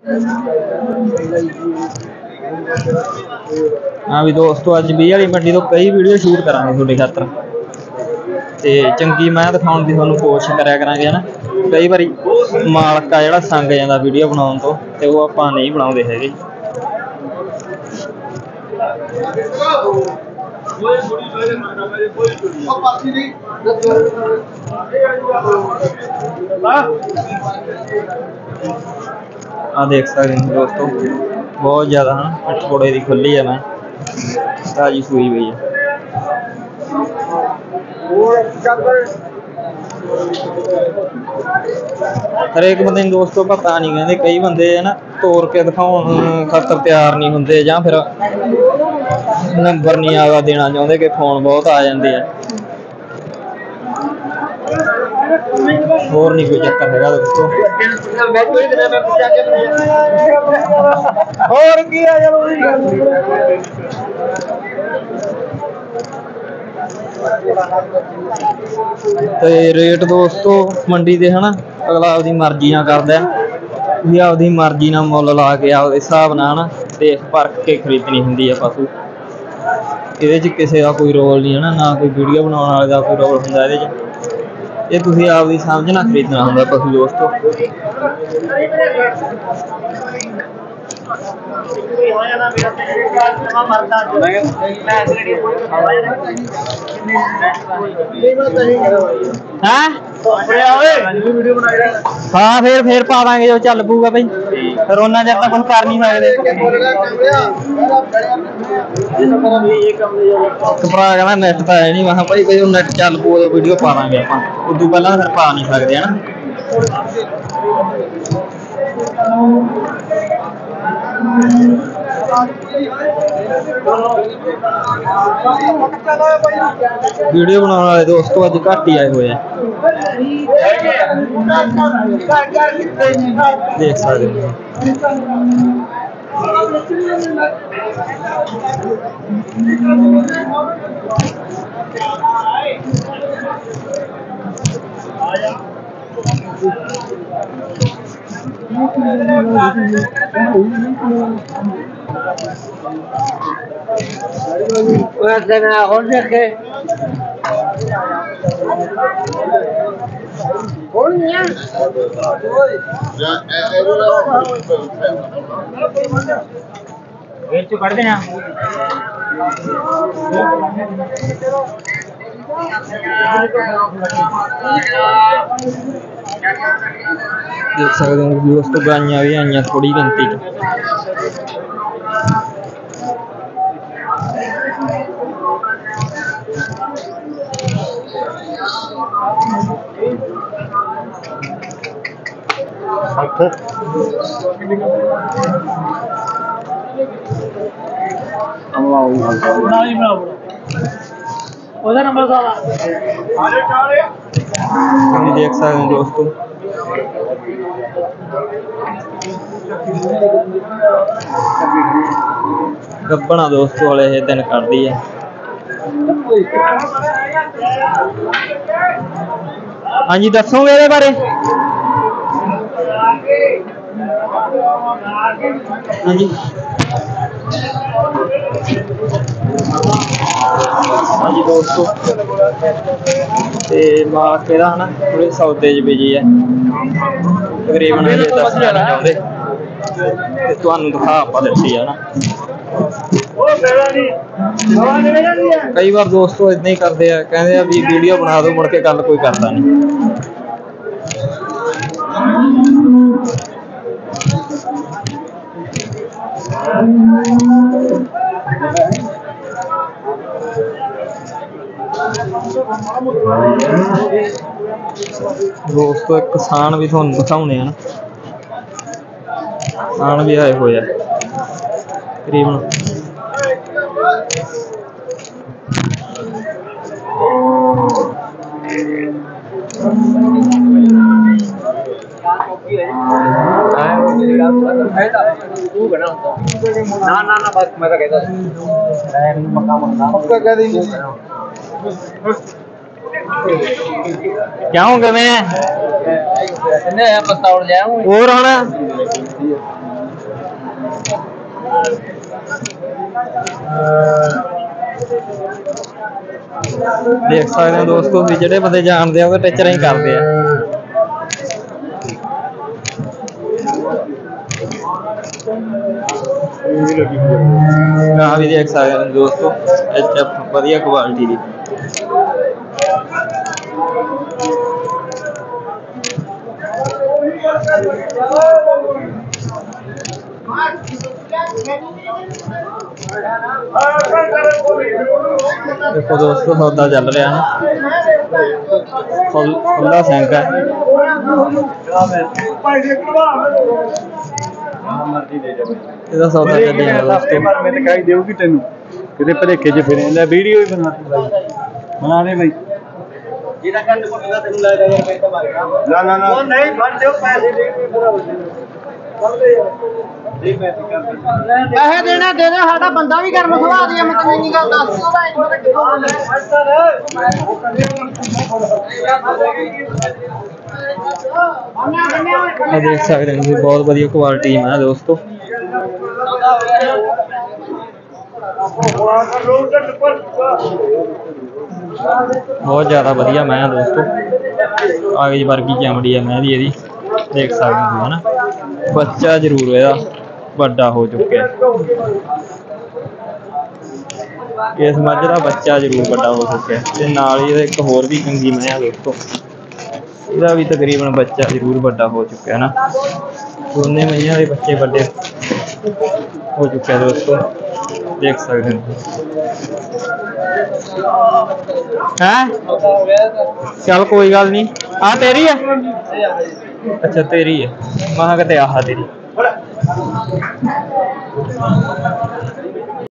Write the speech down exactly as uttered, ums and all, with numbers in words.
हाँ भी दोस्तों अज बीह वाली मंडी तो कई वीडियो शूट करांगे तुहाडे खातर ते चंगी मैं दिखाउण दी तुहानूं कोशिश करिया करांगे है ना। कई बारी मालक आ जिहड़ा संग जांदा वीडियो बनाउण तो ते ओह आपां नहीं बनाउंदे हैगे। आ देख सकते हैं दोस्तों बहुत ज़्यादा हाँ पिठकोड़े की खुली है। मैं ताजी सूई हुई है। हर एक बंदे दोस्तों पता नहीं कहते कई बंदे है ना तोड़ के दिखाने खातर तैयार नहीं होंगे या फिर नंबर नहीं आगा देना चाहते कि फोन बहुत आ जाते हैं। और नहीं कोई चक्कर है दोस्तों। और की ते रेट दोस्तों मंडी दे है ना अगला आपकी मर्जी ना करदा भी आपकी मर्जी ना मुल ला के आपके हिसाब नाल ना देख परख के खरीदनी हुंदी है पशु। इहदे च किसी का कोई रोल नहीं है ना ना कोई वीडियो बनाने वाले का कोई रोल हुंदा इहदे च। ये तुसीं आपदी समझ ना खरीदना हुंदा पशु दोस्तों। हाँ फिर फिर पा देंगे जो चल पूगा भाई फिर उन्ना चेर तक कुछ कर नहीं सकते। भरा कहना नैट तो है नहीं मैं भाई भाई नैट चल पू वीडियो पा देंगे आप उदू पहला फिर पा नहीं सकते है ना। वीडियो बनाने वाले दोस्तों अज घट ही आए हुए हैं देख सकते हैं। और देखे कर देना देख सकते हैं दोस्तों गाइयां भी आईयां थोड़ी गिनती देख सकते हैं दोस्तों। गब्बना दोस्तों वाले ये दिन कर दी है। हाँ जी दसोगे ये बारे हाँ जी हाँ जी दोस्तों ते मालक है ना थोड़े सौदे च बिजी है तकरीबन दसना नहीं चाहते तुहानूं दिखा आपां दित्ती है ना। कई बार दोस्तों इदां ही करते हैं कहते हैं भी वीडियो बना दो मुड़ के गल कोई करता नहीं। दोस्तों एक किसान भी तुहानूं दिखाउने हैं ना किसान भी आए हुए हैं तकरीबन ना ना ना बस मैं तो कहता क्या हूँ मैं और आना देख सकते हो दोस्तों भी ਜਿਹੜੇ ਬੰਦੇ ਜਾਣਦੇ ਆ ਉਹ ਟੀਚਰਾਂ ਹੀ ਕਰਦੇ ਆ। हाँ भी देख सकते हैं दोस्तों एच एफ बढ़िया क्वालिटी की। देखो दोस्तों सौदा चल रहा है खुला सैंक है। ਇਹਦਾ ਸੌਦਾ ਚੱਲੀ ਜਾਂਦਾ ਦੋਸਤੋ। ਮੈਂ ਦਿਖਾਈ ਦੇਊਗੀ ਤੈਨੂੰ ਕਿਤੇ ਭਲੇਖੇ 'ਚ ਫਿਰੇ ਲੈ ਵੀਡੀਓ ਹੀ ਬਣਾ ਬਣਾ ਦੇ ਬਾਈ ਜਿਹਦਾ ਕੰਨ ਪੁੱਟਦਾ ਤੈਨੂੰ ਲੱਗਦਾ ਯਾਰ ਮੈਂ ਤਾਂ ਮਾਰ ਗਿਆ ਨਾ ਨਾ ਨਾ ਉਹ ਨਹੀਂ ਫੜ ਦਿਓ ਪੈਸੇ ਦੇ ਕੇ ਫਿਰ ਫੜਦੇ ਯਾਰ ਦੇ ਪੈਸੇ ਕਰ ਪੈਸੇ ਦੇਣਾ ਦੇ ਦੇ ਸਾਡਾ ਬੰਦਾ ਵੀ ਗਰਮ ਸੁਭਾਅ ਦੀ ਮੈਂ ਤੈਨੂੰ ਇੰਨੀ ਗੱਲ ਦੱਸ ਉਹਦਾ ਇੰਨਾ देख सकते हैं बहुत बढ़िया क्वालिटी है दोस्तों। बहुत ज़्यादा बढ़िया मैं दोस्तों आगे वर्गी चमड़ी है मैं दी देख सकते हो है ना। बच्चा जरूर है बड़ा हो चुका है इस मझ का बच्चा जरूर बड़ा हो चुका है ते नाल ही एक होर भी चंगी मैं दोस्तों ਇਹਦਾ भी तकरीबन बच्चा जरूर बड़ा हो चुका है ना। दोनों मईया के बच्चे बड़े हो चुके हैं दोस्तों देख सकते हैं। चल कोई गल नहीं हाँ तेरी है अच्छा तेरी है मैं कहते आह तेरी।